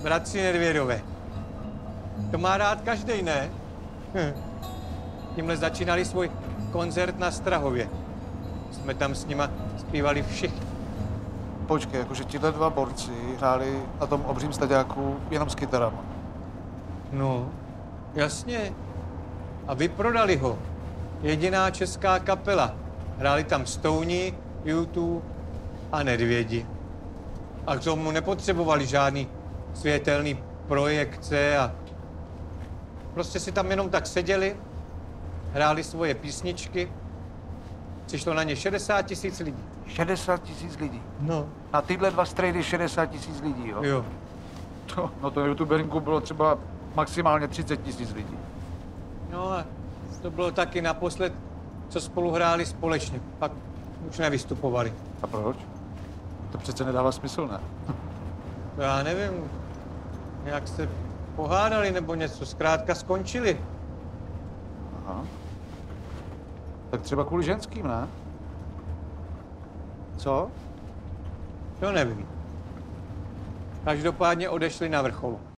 bratři Nedvědové. To má rád každej, ne? Tímhle začínali svůj koncert na Strahově. Jsme tam s nima zpívali všichni. Počkej, jakože tihle dva borci hráli na tom obřím staďáku jenom s kytarama. No, jasně. A vyprodali ho. Jediná česká kapela. Hráli tam Stouni, U2 a Nedvědi. A k tomu nepotřebovali žádný světelný projekce a prostě si tam jenom tak seděli, hráli svoje písničky. Přišlo na ně 60 000 lidí. 60 000 lidí. No. Na tyhle dva strejdy 60 000 lidí, jo? Jo. No to youtuberinku bylo třeba maximálně 30 000 lidí. No a to bylo taky naposled, co spolu hráli společně. Pak už nevystupovali. A proč? To přece nedává smysl, ne? To já nevím, jak se pohádali nebo něco, zkrátka skončili. Aha. Tak třeba kvůli ženským, ne? Co? To nevím. Každopádně odešli na vrcholu.